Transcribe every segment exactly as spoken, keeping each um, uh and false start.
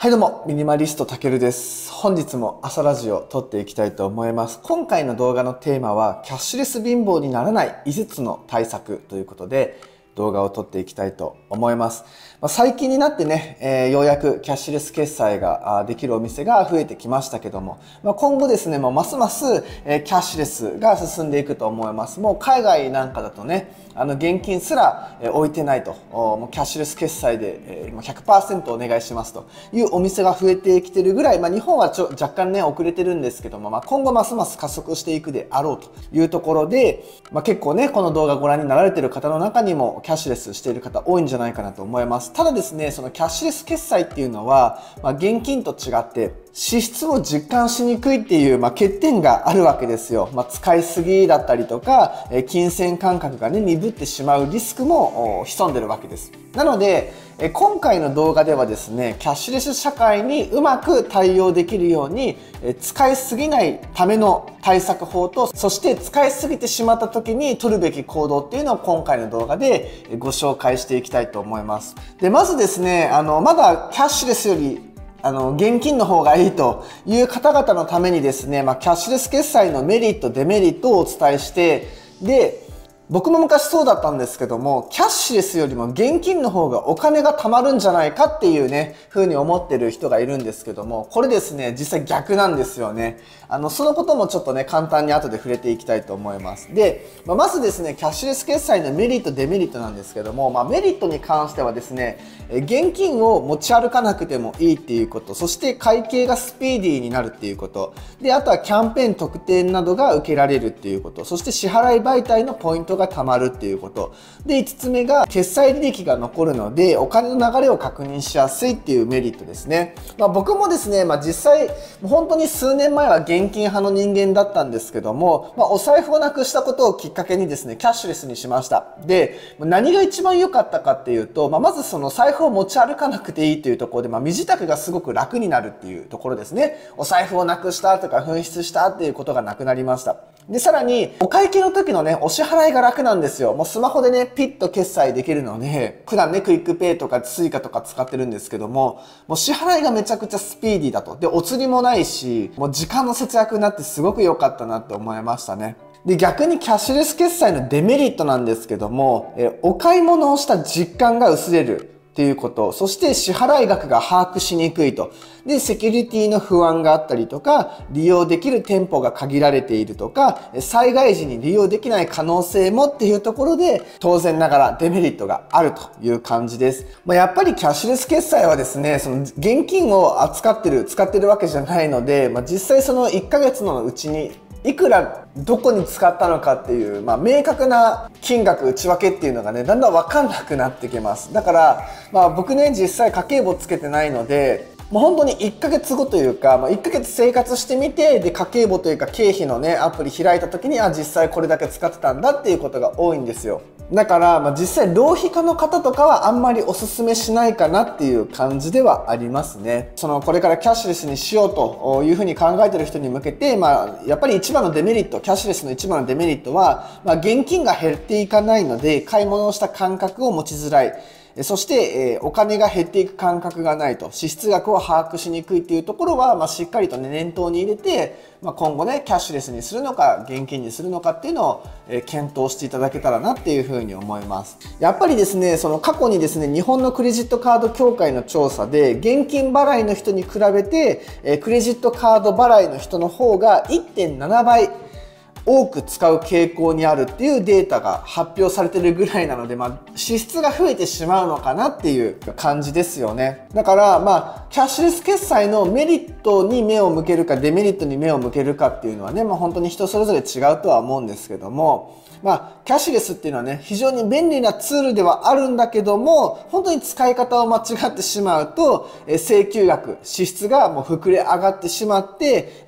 はいどうも、ミニマリストたけるです。本日も朝ラジオを撮っていきたいと思います。今回の動画のテーマは、キャッシュレス貧乏にならないいつつの対策ということで、動画を撮っていきたいと思います。まあ、最近になってね、えー、ようやくキャッシュレス決済ができるお店が増えてきましたけども、まあ、今後ですね、もうますます、えー、キャッシュレスが進んでいくと思います。もう海外なんかだとね、あの現金すら置いてないと、もうキャッシュレス決済で ひゃくパーセント お願いしますというお店が増えてきてるぐらい、まあ、日本はちょ若干ね遅れてるんですけども、まあ、今後ますます加速していくであろうというところで、まあ、結構ねこの動画ご覧になられている方の中にもキャッシュレスしている方多いんじゃないかなと思います。ただですね、そのキャッシュレス決済っていうのは、まあ、現金と違って支出を実感しにくいっていう、まあ、欠点があるわけですよ。まあ、使いすぎだったりとか、え金銭感覚がね、鈍ってしまうリスクも潜んでるわけです。なので、え今回の動画ではですね、キャッシュレス社会にうまく対応できるように、え使いすぎないための対策法と、そして使いすぎてしまった時に取るべき行動っていうのを今回の動画でご紹介していきたいと思います。で、まずですね、あの、まだキャッシュレスよりあの、現金の方がいいという方々のためにですね、まあ、キャッシュレス決済のメリット、デメリットをお伝えして、で、僕も昔そうだったんですけども、キャッシュレスよりも現金の方がお金が貯まるんじゃないかっていうね、風に思ってる人がいるんですけども、これですね、実際逆なんですよね。あの、そのこともちょっとね、簡単に後で触れていきたいと思います。で、まあ、まずですね、キャッシュレス決済のメリット、デメリットなんですけども、まあ、メリットに関してはですね、現金を持ち歩かなくてもいいっていうこと、そして会計がスピーディーになるっていうこと、で、あとはキャンペーン特典などが受けられるっていうこと、そして支払い媒体のポイントが貯まるっていうこと。で、いつつめが決済履歴が残るので、お金の流れを確認しやすいっていうメリットですね。まあ僕もですね、まあ実際、本当に数年前は現金派の人間だったんですけども、まあお財布をなくしたことをきっかけにですね、キャッシュレスにしました。で、何が一番良かったかっていうと、まあまずその財布を持ち歩かなくていいというところで、まあ身支度がすごく楽になるっていうところですね。お財布をなくしたとか紛失したっていうことがなくなりました。で、さらに、お会計の時のね、お支払いが楽なんですよ。もうスマホでね、ピッと決済できるので、普段ね、クイックペイとかスイカとか使ってるんですけども、もう支払いがめちゃくちゃスピーディーだと。で、お釣りもないし、もう時間の節約になってすごく良かったなって思いましたね。で、逆にキャッシュレス決済のデメリットなんですけども、え、お買い物をした実感が薄れる。っていうこと。そして支払い額が把握しにくいと。で、セキュリティの不安があったりとか、利用できる店舗が限られているとか、災害時に利用できない可能性もっていうところで、当然ながらデメリットがあるという感じです。まあ、やっぱりキャッシュレス決済はですね、その現金を扱ってる、使ってるわけじゃないので、まあ、実際そのいっかげつのうちにいくらどこに使ったのかっていう、まあ、明確な金額内訳っていうのがね、だんだん分かんなくなってきます。だから、まあ僕ね、実際家計簿つけてないので、もう本当にいっかげつごというか、まあ、いっかげつ生活してみて、で、家計簿というか経費のね、アプリ開いた時に、あ、実際これだけ使ってたんだっていうことが多いんですよ。だから、まあ、実際浪費家の方とかはあんまりおすすめしないかなっていう感じではありますね。その、これからキャッシュレスにしようというふうに考えてる人に向けて、まあ、やっぱり一番のデメリット、キャッシュレスの一番のデメリットは、まあ、現金が減っていかないので、買い物をした感覚を持ちづらい。そして、えー、お金が減っていく感覚がないと、支出額を把握しにくいっていうところは、まあ、しっかりとね、念頭に入れて、まあ、今後ね、キャッシュレスにするのか、現金にするのかっていうのを、えー、検討していただけたらなっていうふうに思います。やっぱりですね、その過去にですね、日本のクレジットカード協会の調査で、現金払いの人に比べて、えー、クレジットカード払いの人の方が いってんななばい、多く使う傾向にあるっていうデータが発表されてるぐらいなので、まあ、支出が増えてしまうのかなっていう感じですよね。だから、まあ、キャッシュレス決済のメリットに目を向けるか、デメリットに目を向けるかっていうのはね、まあ、本当に人それぞれ違うとは思うんですけども、まあ、キャッシュレスっていうのはね、非常に便利なツールではあるんだけども、本当に使い方を間違ってしまうと、え請求額、支出がもう膨れ上がってしまって、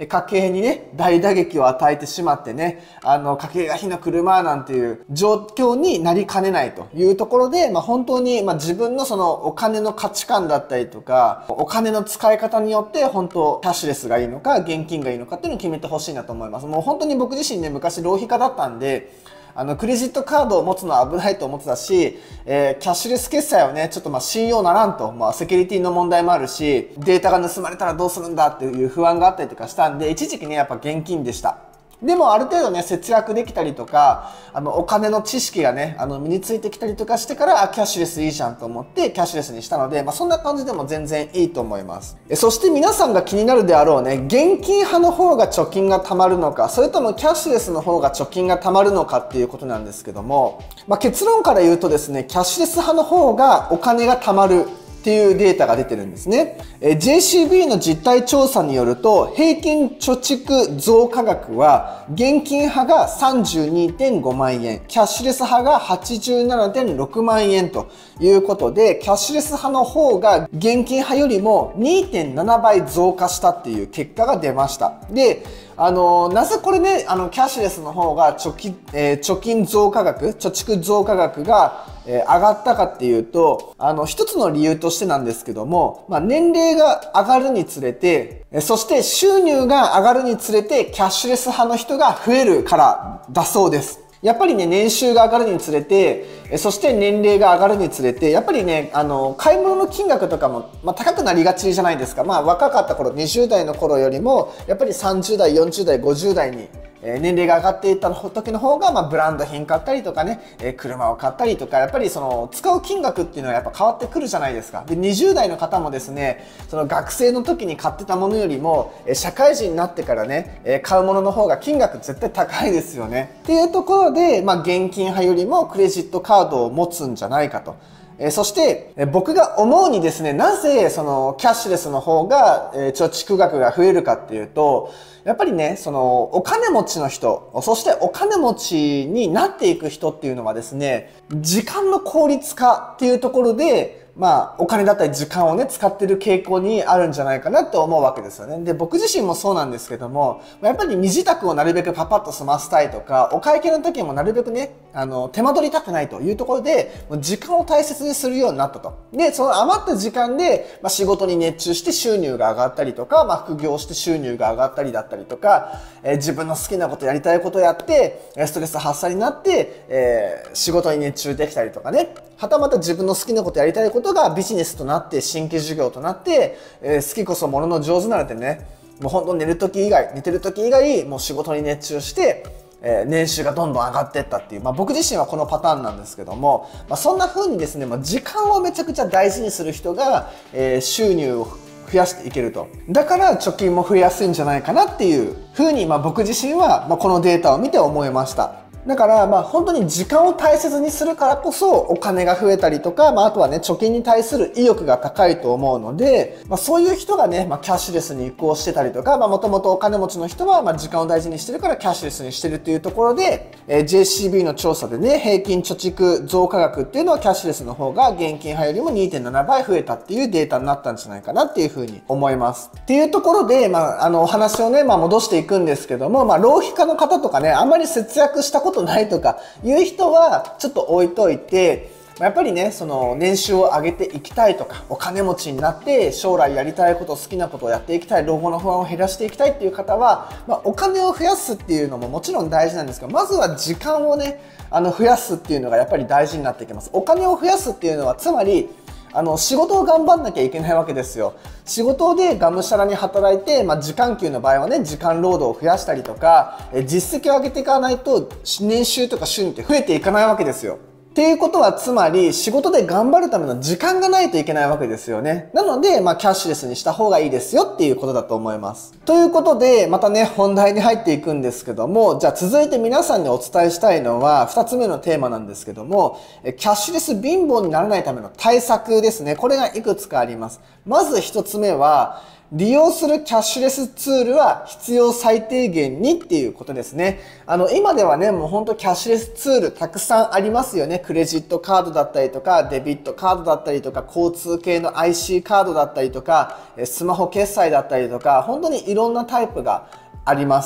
家計にね、大打撃を与えてしまってね、あの、家計が火の車なんていう状況になりかねないというところで、まあ、本当に、まあ、自分のそのお金の価値観だったりとか、お金の使い方によって、本当、キャッシュレスがいいのか、現金がいいのかっていうのを決めてほしいなと思います。もう本当に僕自身ね、昔浪費家だったんで、 あの、クレジットカードを持つのは危ないと思ってたし、えー、キャッシュレス決済はね、ちょっとまあ信用ならんと、まあセキュリティの問題もあるし、データが盗まれたらどうするんだっていう不安があったりとかしたんで、一時期ね、やっぱ現金でした。でもある程度ね、節約できたりとか、あの、お金の知識がね、あの、身についてきたりとかしてから、あ、キャッシュレスいいじゃんと思って、キャッシュレスにしたので、まあ、そんな感じでも全然いいと思います。え、そして皆さんが気になるであろうね、現金派の方が貯金が貯まるのか、それともキャッシュレスの方が貯金が貯まるのかっていうことなんですけども、まあ、結論から言うとですね、キャッシュレス派の方がお金が貯まるっていうデータが出てるんですね。え ジェーシービー の実態調査によると、平均貯蓄増加額は、現金派が さんじゅうにてんごまんえん、キャッシュレス派が はちじゅうななてんろくまんえんということで、キャッシュレス派の方が現金派よりも にてんななばい増加したっていう結果が出ました。で、あの、なぜこれね、あの、キャッシュレスの方が貯金、えー、貯金増加額、貯蓄増加額が、えー、上がったかっていうと、あの、一つの理由としてなんですけども、まあ、年齢が上がるにつれて、えー、そして収入が上がるにつれて、キャッシュレス派の人が増えるからだそうです。やっぱりね、年収が上がるにつれて、そして年齢が上がるにつれて、やっぱりね、あの、買い物の金額とかも、まあ、高くなりがちじゃないですか。まあ、若かった頃、にじゅうだいの頃よりも、やっぱりさんじゅうだい、よんじゅうだい、ごじゅうだいに、えー、年齢が上がっていった時の方が、まあ、ブランド品買ったりとかね、えー、車を買ったりとか、やっぱりその、使う金額っていうのはやっぱ変わってくるじゃないですか。で、にじゅうだいの方もですね、その学生の時に買ってたものよりも、えー、社会人になってからね、えー、買うものの方が金額絶対高いですよね。っていうところで、まあ、現金派よりもクレジットカードを持つんじゃないかと。えー、そして、えー、僕が思うにですね、なぜそのキャッシュレスの方が、えー、貯蓄額が増えるかっていうと、やっぱりね、そのお金持ちの人、そしてお金持ちになっていく人っていうのはですね、時間の効率化っていうところで、まあ、お金だったり時間をね、使ってる傾向にあるんじゃないかなって思うわけですよね。で、僕自身もそうなんですけども、やっぱり身支度をなるべくパパッと済ませたいとか、お会計の時もなるべくね、あの、手間取りたくないというところで、時間を大切にするようになったと。で、その余った時間で、まあ、仕事に熱中して収入が上がったりとか、まあ、副業して収入が上がったりだったりとか、えー、自分の好きなことやりたいことをやって、ストレス発散になって、えー、仕事に熱中できたりとかね、はたまた自分の好きなことやりたいことがビジネスとなって新規事業となって、えー、好きこそものの上手なのでね、もう本当寝る時以外、寝てる時以外、もう仕事に熱中して、えー、年収がどんどん上がっていったっていう、まあ僕自身はこのパターンなんですけども、まあそんな風にですね、まあ、時間をめちゃくちゃ大事にする人が、えー、収入を増やしていけると。だから貯金も増えやすいんじゃないかなっていう風に、まあ僕自身は、まあこのデータを見て思いました。だから、まあ本当に時間を大切にするからこそお金が増えたりとか、まああとはね、貯金に対する意欲が高いと思うので、まあそういう人がね、まあキャッシュレスに移行してたりとか、まあもともとお金持ちの人は、まあ時間を大事にしてるからキャッシュレスにしてるっていうところで、えー、ジェーシービー の調査でね、平均貯蓄増加額っていうのはキャッシュレスの方が現金派よりも にてんななばい増えたっていうデータになったんじゃないかなっていうふうに思います。っていうところで、まああのお話をね、まあ戻していくんですけども、まあ浪費家の方とかね、あんまり節約したことないとか、いう人はちょっと置いといて、やっぱりね、その年収を上げていきたいとか、お金持ちになって将来やりたいこと、好きなことをやっていきたい、老後の不安を減らしていきたいっていう方は、まあ、お金を増やすっていうのももちろん大事なんですけど、まずは時間をね、あの増やすっていうのがやっぱり大事になってきます。お金を増やすっていうのはつまり、あの仕事を頑張んなきゃいけないわけですよ。仕事でがむしゃらに働いて、まあ、時間給の場合はね、時間労働を増やしたりとか、え実績を上げていかないと年収とか収入って増えていかないわけですよ。っていうことはつまり仕事で頑張るための時間がないといけないわけですよね。なので、まあキャッシュレスにした方がいいですよっていうことだと思います。ということで、またね、本題に入っていくんですけども、じゃあ続いて皆さんにお伝えしたいのはふたつめのテーマなんですけども、キャッシュレス貧乏にならないための対策ですね。これがいくつかあります。まずひとつめは、利用するキャッシュレスツールは必要最低限にっていうことですね。あの、今ではね、もうほんとキャッシュレスツールたくさんありますよね。クレジットカードだったりとか、デビットカードだったりとか、交通系の アイシー カードだったりとか、スマホ決済だったりとか、本当にいろんなタイプがあります。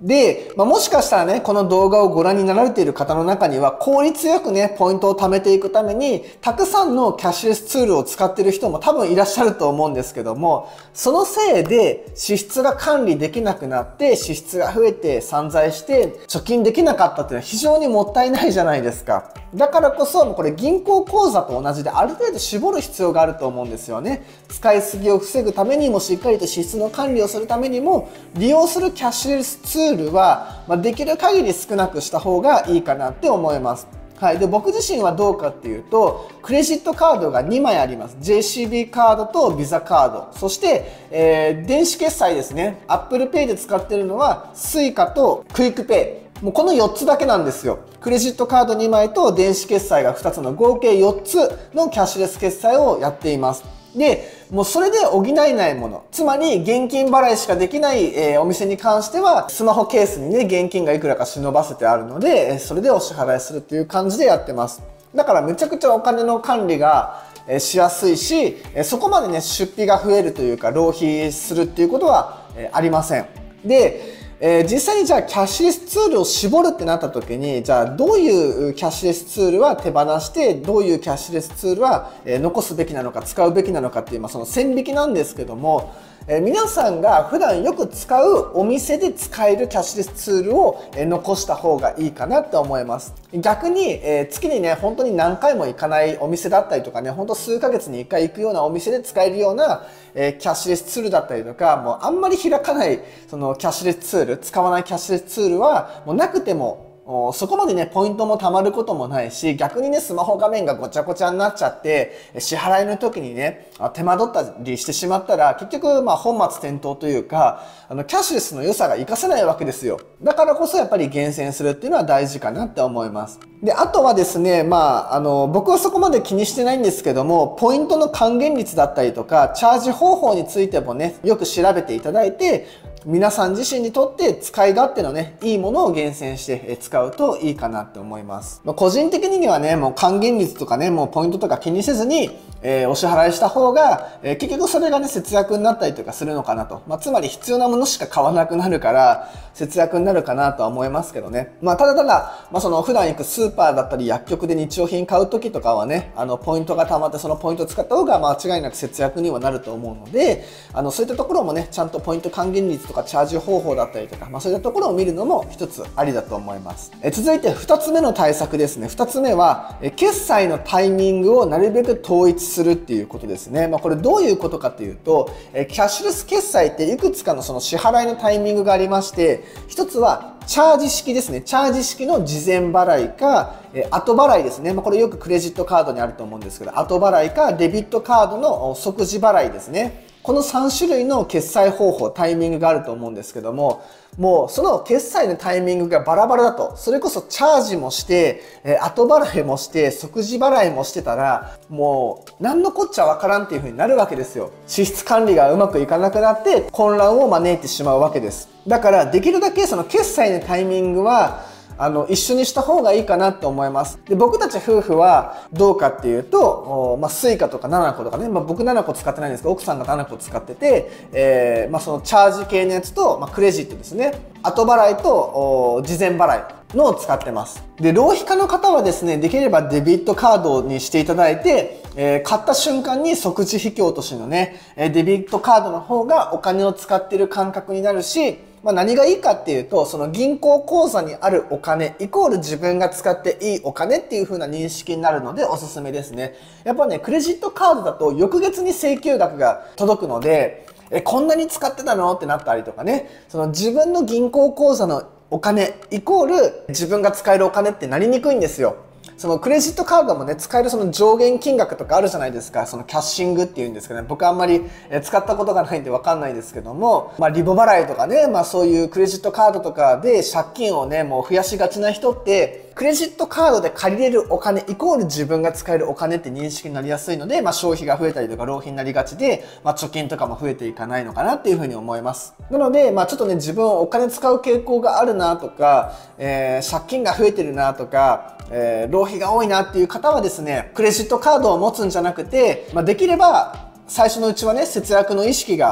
で、まあ、もしかしたらね、この動画をご覧になられている方の中には、効率よくね、ポイントを貯めていくために、たくさんのキャッシュレスツールを使っている人も多分いらっしゃると思うんですけども、そのせいで支出が管理できなくなって、支出が増えて散財して、貯金できなかったっていうのは非常にもったいないじゃないですか。だからこそ、これ銀行口座と同じである程度絞る必要があると思うんですよね。使いすぎを防ぐためにも、しっかりと支出の管理をするためにも、利用するキャッシュレスツールは、まあ、できる限り少なくした方がいいかなって思います。はい。で、僕自身はどうかっていうと、クレジットカードがにまいあります。ジェーシービー カードと Visa カード。そして、えー、電子決済ですね。Apple Pay で使ってるのは Suica と QuickPay。もうこのよっつだけなんですよ。クレジットカードにまいと電子決済がふたつの合計よっつのキャッシュレス決済をやっています。で、もうそれで補えないもの。つまり現金払いしかできない、えー、お店に関してはスマホケースにね、現金がいくらか忍ばせてあるので、それでお支払いするっていう感じでやってます。だからめちゃくちゃお金の管理がしやすいし、そこまでね、出費が増えるというか浪費するっていうことはありません。で、えー、実際にじゃあキャッシュレスツールを絞るってなった時に、じゃあどういうキャッシュレスツールは手放して、どういうキャッシュレスツールは残すべきなのか、使うべきなのかっていう、まあ、その線引きなんですけども、えー、皆さんが普段よく使うお店で使えるキャッシュレスツールを残した方がいいかなって思います。逆に、えー、月にね、本当に何回も行かないお店だったりとかね、本当数ヶ月にいっかい行くようなお店で使えるような、えー、キャッシュレスツールだったりとか、もうあんまり開かない、そのキャッシュレスツール、使わないキャッシュレスツールは、もうなくても、そこまでね、ポイントも貯まることもないし、逆にね、スマホ画面がごちゃごちゃになっちゃって、支払いの時にね、手間取ったりしてしまったら、結局、まあ、本末転倒というか、あの、キャッシュレスの良さが活かせないわけですよ。だからこそ、やっぱり厳選するっていうのは大事かなって思います。で、あとはですね、まあ、あの、僕はそこまで気にしてないんですけども、ポイントの還元率だったりとか、チャージ方法についてもね、よく調べていただいて、皆さん自身にとって使い勝手のね、いいものを厳選して使うといいかなって思います。まあ、個人的にはね、もう還元率とかね、もうポイントとか気にせずに、えー、お支払いした方が、えー、結局それがね、節約になったりとかするのかなと。まあ、つまり必要なものしか買わなくなるから、節約になるかなとは思いますけどね。まあ、ただただ、まあ、その普段行くスーパーだったり薬局で日用品買う時とかはね、あの、ポイントが貯まってそのポイントを使った方が間違いなく節約にはなると思うので、あの、そういったところもね、ちゃんとポイント還元率とかチャージ方法だったりとか、まあ、そういったところを見るのも一つありだと思います。え続いて二つ目の対策ですね。二つ目は、え決済のタイミングをなるべく統一するっていうことですね。まあ、これどういうことかっていうと、えキャッシュレス決済っていくつかのその支払いのタイミングがありまして、一つはチャージ式ですね。チャージ式の事前払いか、え後払いですね。まあ、これよくクレジットカードにあると思うんですけど、後払いかデビットカードの即時払いですね。このさん種類の決済方法、タイミングがあると思うんですけども、もうその決済のタイミングがバラバラだと、それこそチャージもして、え後払いもして、即時払いもしてたら、もう何のこっちゃわからんっていう風になるわけですよ。支出管理がうまくいかなくなって混乱を招いてしまうわけです。だからできるだけその決済のタイミングは、あの、一緒にした方がいいかなと思います。で、僕たち夫婦はどうかっていうと、まあ、スイカとかななことかね、まあ、僕ななこ使ってないんですけど、奥さんがななこ使ってて、えー、まあ、そのチャージ系のやつと、まあ、クレジットですね。後払いと、事前払いのを使ってます。で、浪費家の方はですね、できればデビットカードにしていただいて、えー、買った瞬間に即時引き落としのね、デビットカードの方がお金を使ってる感覚になるし、まあ何がいいかっていうと、その銀行口座にあるお金、イコール自分が使っていいお金っていう風な認識になるのでおすすめですね。やっぱね、クレジットカードだと翌月に請求額が届くので、え、こんなに使ってたのってなったりとかね、その自分の銀行口座のお金、イコール自分が使えるお金ってなりにくいんですよ。そのクレジットカードもね、使えるその上限金額とかあるじゃないですか。そのキャッシングっていうんですかね。僕あんまり使ったことがないんでわかんないですけども、まあリボ払いとかね、まあそういうクレジットカードとかで借金をね、もう増やしがちな人って、クレジットカードで借りれるお金イコール自分が使えるお金って認識になりやすいので、まあ消費が増えたりとか浪費になりがちで、まあ貯金とかも増えていかないのかなっていうふうに思います。なので、まあちょっとね、自分お金使う傾向があるなとか、えー、借金が増えてるなとか、えー、浪費が多いなっていう方はですね、クレジットカードを持つんじゃなくて、まあ、できれば最初のうちはね、節約の意識が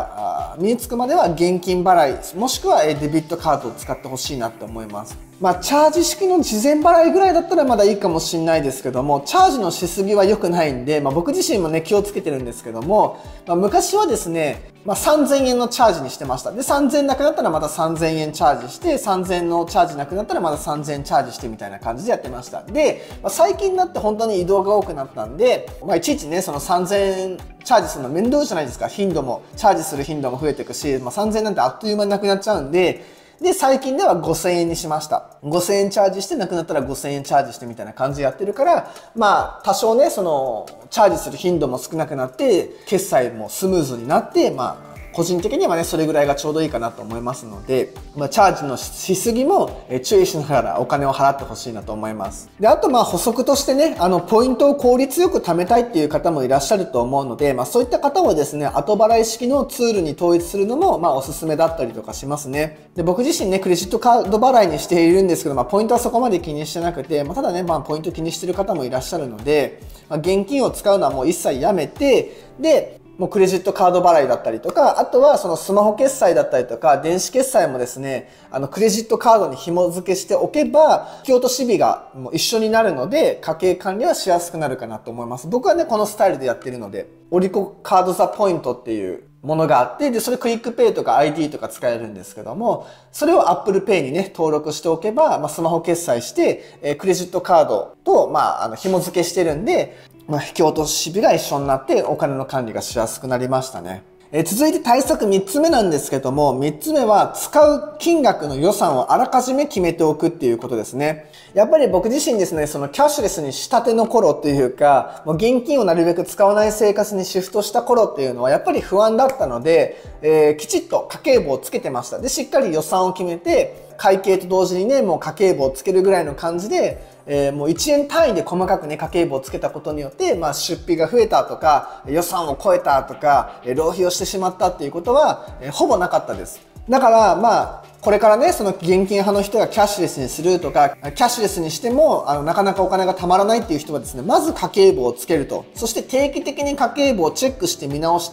が身につくまでは現金払い、もしくはデビットカードを使ってほしいなって思います。まあ、チャージ式の事前払いぐらいだったらまだいいかもしれないですけども、チャージのしすぎは良くないんで、まあ、僕自身もね、気をつけてるんですけども、まあ、昔はですね、まあ、さんぜんえんのチャージにしてました。で、さんぜんえんなくなったらまたさんぜんえんチャージして、さんぜんえんのチャージなくなったらまたさんぜんえんチャージしてみたいな感じでやってました。で、まあ、最近になって本当に移動が多くなったんで、まあ、いちいちね、そのさんぜんえんチャージするの面倒じゃないですか。頻度も、チャージする頻度も増えていくし、まあ、さんぜんえんなんてあっという間になくなっちゃうんで、で、最近ではごせんえんにしました。ごせんえんチャージしてなくなったらごせんえんチャージしてみたいな感じでやってるから、まあ、多少ね、その、チャージする頻度も少なくなって、決済もスムーズになって、まあ、個人的にはね、それぐらいがちょうどいいかなと思いますので、まあ、チャージのしすぎも注意しながらお金を払ってほしいなと思います。で、あとまあ補足としてね、あの、ポイントを効率よく貯めたいっていう方もいらっしゃると思うので、まあそういった方はですね、後払い式のツールに統一するのも、まあおすすめだったりとかしますね。で、僕自身ね、クレジットカード払いにしているんですけど、まあポイントはそこまで気にしてなくて、まあただね、まあポイント気にしてる方もいらっしゃるので、まあ現金を使うのはもう一切やめて、で、もうクレジットカード払いだったりとか、あとはそのスマホ決済だったりとか、電子決済もですね、あのクレジットカードに紐付けしておけば、引き落とし日がもう一緒になるので、家計管理はしやすくなるかなと思います。僕はね、このスタイルでやってるので、オリコカードザポイントっていうものがあって、で、それクイックペイとか アイディー とか使えるんですけども、それを Apple Pay にね、登録しておけば、まあ、スマホ決済して、えー、クレジットカードと、まあ、あの、紐付けしてるんで、まあ、引き落とし日が一緒になってお金の管理がしやすくなりましたね。えー、続いて対策みっつめなんですけども、みっつめは使う金額の予算をあらかじめ決めておくっていうことですね。やっぱり僕自身ですね、そのキャッシュレスにしたての頃っていうか、もう現金をなるべく使わない生活にシフトした頃っていうのはやっぱり不安だったので、えー、きちっと家計簿をつけてました。で、しっかり予算を決めて、会計と同時にね、もう家計簿をつけるぐらいの感じで、えー、もういちえん単位で細かくね、家計簿をつけたことによって、まあ出費が増えたとか、予算を超えたとか、浪費をしてしまったっていうことは、えー、ほぼなかったです。だから、まあ、これからね、その現金派の人がキャッシュレスにするとか、キャッシュレスにしても、あの、なかなかお金が貯まらないっていう人はですね、まず家計簿をつけると。そして定期的に家計簿をチェックして見直して、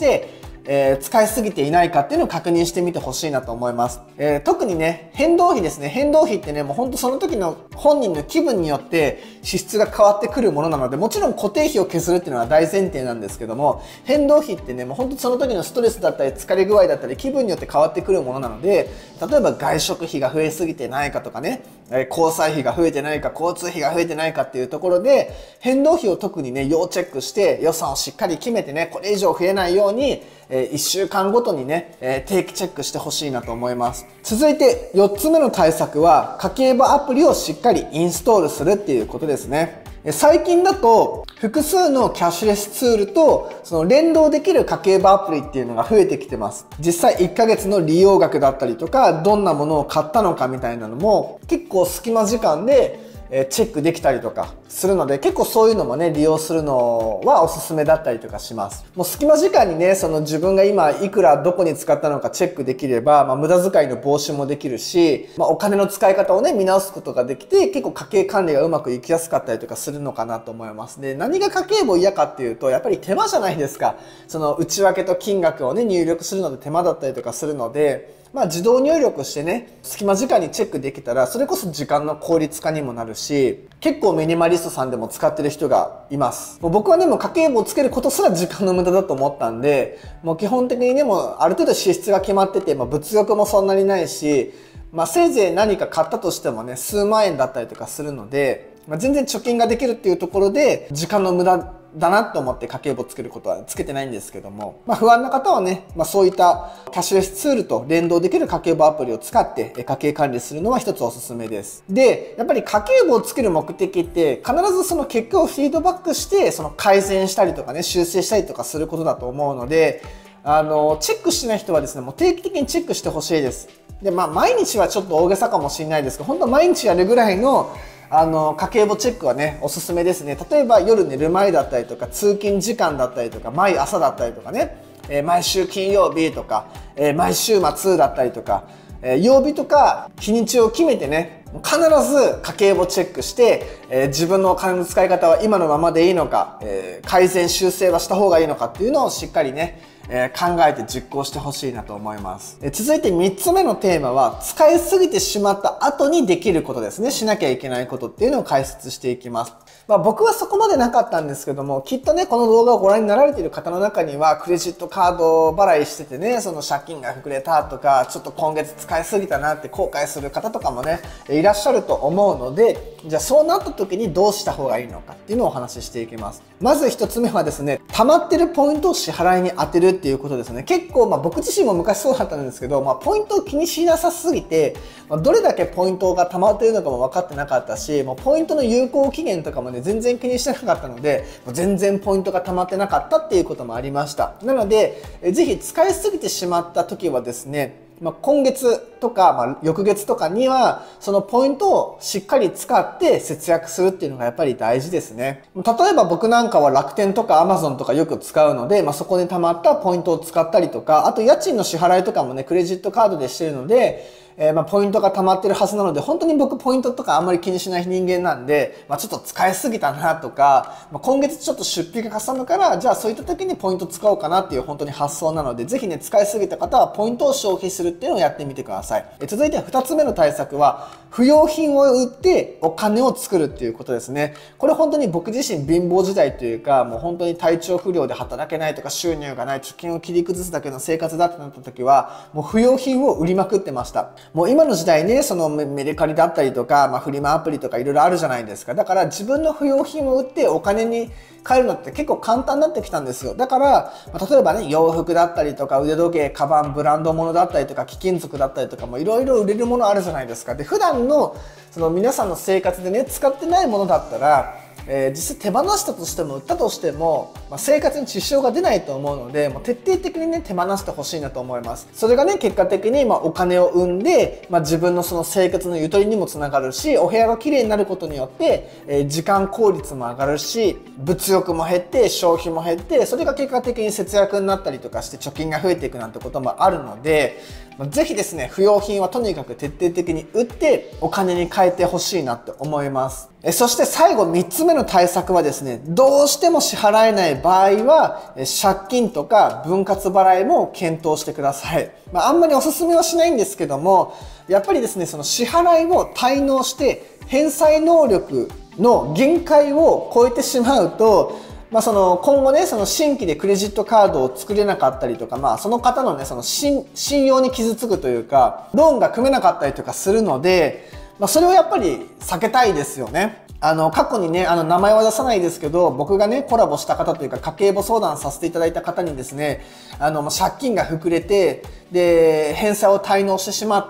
えー、使いすぎていないかっていうのを確認してみてほしいなと思います。えー、特にね、変動費ですね。変動費ってね、もうほんとその時の本人の気分によって支出が変わってくるものなので、もちろん固定費を削るっていうのは大前提なんですけども、変動費ってね、もうほんとその時のストレスだったり疲れ具合だったり気分によって変わってくるものなので、例えば外食費が増えすぎてないかとかね、えー、交際費が増えてないか、交通費が増えてないかっていうところで、変動費を特にね、要チェックして予算をしっかり決めてね、これ以上増えないように、えー、いっしゅうかんごとにね、えー、定期チェックしてほしいなと思います。続いてよっつめの対策は、家計簿アプリをしっかりインストールするっていうことですね。最近だと複数のキャッシュレスツールとその連動できる家計簿アプリっていうのが増えてきてます。実際いっかげつの利用額だったりとか、どんなものを買ったのかみたいなのも結構隙間時間でチェックできたりとかするので、結構そういうのもね、利用するのはおすすめだったりとかします。もう隙間時間にね、その自分が今いくらどこに使ったのかチェックできれば、まあ無駄遣いの防止もできるし、まあお金の使い方をね、見直すことができて、結構家計管理がうまくいきやすかったりとかするのかなと思います。で、何が家計簿嫌かっていうと、やっぱり手間じゃないですか。その内訳と金額をね、入力するので手間だったりとかするので、まあ自動入力してね、隙間時間にチェックできたら、それこそ時間の効率化にもなるし、結構ミニマリストさんでも使ってる人がいます。もう僕はね、もう家計簿をつけることすら時間の無駄だと思ったんで、もう基本的にね、もうある程度支出が決まってて、まあ物欲もそんなにないし、まあせいぜい何か買ったとしてもね、数万円だったりとかするので、まあ、全然貯金ができるっていうところで、時間の無駄だなと思って家計簿つけることはつけてないんですけども、まあ不安な方はね、まあそういったキャッシュレスツールと連動できる家計簿アプリを使って家計管理するのは一つおすすめです。で、やっぱり家計簿をつける目的って必ずその結果をフィードバックしてその改善したりとかね、修正したりとかすることだと思うので、あの、チェックしてない人はですね、もう定期的にチェックしてほしいです。で、まあ毎日はちょっと大げさかもしれないですけど、本当毎日やるぐらいのあの家計簿チェックはねおすすめですね。例えば夜寝る前だったりとか、通勤時間だったりとか、毎朝だったりとかね、えー、毎週金曜日とか、えー、毎週末だったりとか、えー、曜日とか日にちを決めてね、必ず家計簿チェックして、えー、自分のお金の使い方は今のままでいいのか、えー、改善修正はした方がいいのかっていうのをしっかりね、 えー、考えて実行してほしいなと思います。えー、続いてみっつめのテーマは、使いすぎてしまった後にできることですね。しなきゃいけないことっていうのを解説していきます。まあ僕はそこまでなかったんですけども、きっとね、この動画をご覧になられている方の中には、クレジットカード払いしててね、その借金が膨れたとか、ちょっと今月使いすぎたなって後悔する方とかもね、いらっしゃると思うので、じゃあそうなった時にどうした方がいいのかっていうのをお話ししていきます。まず一つ目はですね、溜まってるポイントを支払いに当てるっていうことですね。結構、まあ僕自身も昔そうだったんですけど、まあポイントを気にしなさすぎて、まあ、どれだけポイントが溜まっているのかも分かってなかったし、もうポイントの有効期限とかもね、全然気にしてなかったので、もう全然ポイントが溜まってなかったっていうこともありました。なので、えぜひ使いすぎてしまった時はですね、まあ、今月とか、まあ、翌月とかには、そのポイントをしっかり使って節約するっていうのがやっぱり大事ですね。例えば僕なんかは楽天とか アマゾン とかよく使うので、まあ、そこに溜まったポイントを使ったりとか、あと家賃の支払いとかもね、クレジットカードでしてるので、えー、まあポイントが溜まってるはずなので、本当に僕ポイントとかあんまり気にしない人間なんで、まあ、ちょっと使いすぎたなとか、まあ、今月ちょっと出費がかさむから、じゃあそういった時にポイント使おうかなっていう本当に発想なので、ぜひね、使いすぎた方はポイントを消費するっていうのをやってみてください。えー、続いてふたつめの対策は、不要品を売ってお金を作るっていうことですね。これ本当に僕自身貧乏時代というか、もう本当に体調不良で働けないとか収入がない、貯金を切り崩すだけの生活だってなった時は、もう不要品を売りまくってました。もう今の時代ね、そのメルカリだったりとか、まあ、フリマアプリとかいろいろあるじゃないですか。だから自分の不要品を売ってお金に変えるのって結構簡単になってきたんですよ。だから、まあ、例えばね、洋服だったりとか腕時計、カバン、ブランド物だったりとか貴金属だったりとかもいろいろ売れるものあるじゃないですか。で、普段のその皆さんの生活でね、使ってないものだったら、えー、実際手放したとしても売ったとしても、まあ、生活に支障が出ないと思うので、もう徹底的にね、手放してほしいなと思います。それがね、結果的にまあお金を生んで、まあ、自分のその生活のゆとりにもつながるし、お部屋が綺麗になることによって、えー、時間効率も上がるし、物欲も減って消費も減って、それが結果的に節約になったりとかして貯金が増えていくなんてこともあるので、ぜひですね、不要品はとにかく徹底的に売ってお金に変えてほしいなって思います。えそして最後みっつめの対策はですね、どうしても支払えない場合は借金とか分割払いも検討してください。まあ、あんまりおすすめはしないんですけども、やっぱりですね、その支払いを滞納して返済能力の限界を超えてしまうと、まあその今後ね、その新規でクレジットカードを作れなかったりとか、まあその方のね、その信用に傷つくというか、ローンが組めなかったりとかするので、まあそれをやっぱり避けたいですよね。あの、過去にね、あの、名前は出さないですけど、僕がね、コラボした方というか、家計簿相談させていただいた方にですね、あの、借金が膨れて、で、返済を滞納してしまって、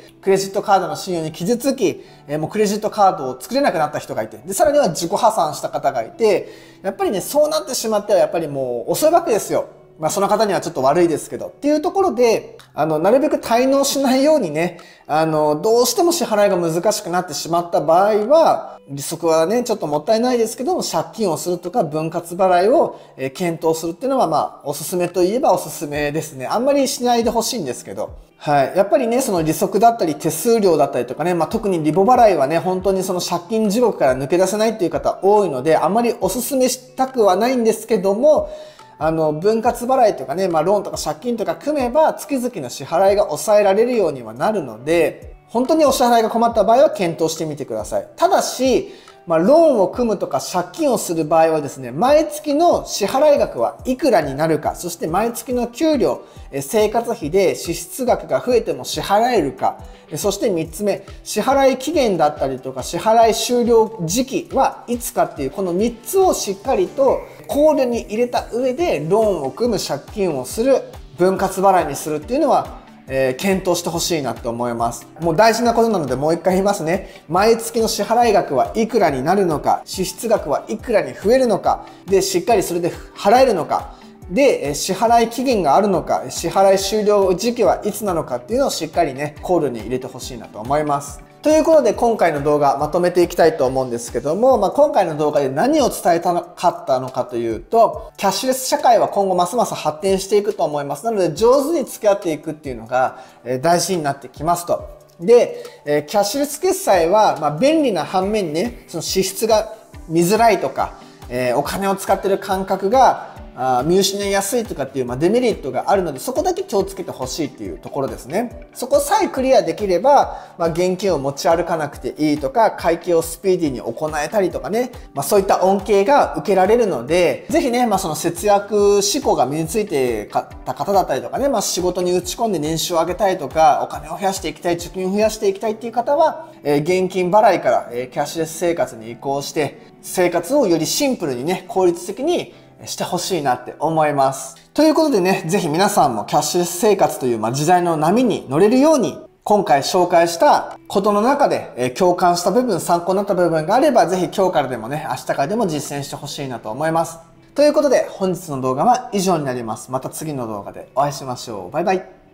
クレジットカードの信用に傷つき、えー、もうクレジットカードを作れなくなった人がいて、で、さらには自己破産した方がいて、やっぱりね、そうなってしまっては、やっぱりもう遅いわけですよ。まあその方にはちょっと悪いですけど。っていうところで、あの、なるべく滞納しないようにね、あの、どうしても支払いが難しくなってしまった場合は、利息はね、ちょっともったいないですけども、借金をするとか分割払いを検討するっていうのは、まあ、おすすめといえばおすすめですね。あんまりしないでほしいんですけど。はい。やっぱりね、その利息だったり手数料だったりとかね、まあ特にリボ払いはね、本当にその借金地獄から抜け出せないっていう方多いので、あんまりおすすめしたくはないんですけども、あの、分割払いとかね、まあローンとか借金とか組めば月々の支払いが抑えられるようにはなるので、本当にお支払いが困った場合は検討してみてください。ただし、まあ、ローンを組むとか借金をする場合はですね、毎月の支払い額はいくらになるか、そして毎月の給料、生活費で支出額が増えても支払えるか、そしてみっつめ、支払い期限だったりとか支払い終了時期はいつかっていう、このみっつをしっかりと考慮に入れた上で、ローンを組む、借金をする、分割払いにするっていうのは、えー、検討してほしいなって思います。もう大事なことなのでもう一回言いますね。毎月の支払い額はいくらになるのか、支出額はいくらに増えるのか、で、しっかりそれで払えるのか、で、支払い期限があるのか、支払い終了時期はいつなのかっていうのをしっかりね、考慮に入れてほしいなと思います。ということで今回の動画まとめていきたいと思うんですけども、まあ、今回の動画で何を伝えたかったのかというと、キャッシュレス社会は今後ますます発展していくと思います。なので上手に付き合っていくっていうのが大事になってきますと。で、キャッシュレス決済はまあ便利な反面ね、その支出が見づらいとか、お金を使っている感覚があ見失いやすいとかっていう、まあ、デメリットがあるので、そこだけ気をつけてほしいっていうところですね。そこさえクリアできれば、まあ、現金を持ち歩かなくていいとか、会計をスピーディーに行えたりとかね、まあ、そういった恩恵が受けられるので、ぜひね、まあ、その節約志向が身についてた方だったりとかね、まあ、仕事に打ち込んで年収を上げたいとか、お金を増やしていきたい、貯金を増やしていきたいっていう方は、えー、現金払いから、えー、キャッシュレス生活に移行して、生活をよりシンプルにね、効率的にしてほしいなって思います。ということでね、ぜひ皆さんもキャッシュレス生活という、まあ、時代の波に乗れるように、今回紹介したことの中で、えー、共感した部分、参考になった部分があれば、ぜひ今日からでもね、明日からでも実践してほしいなと思います。ということで、本日の動画は以上になります。また次の動画でお会いしましょう。バイバイ。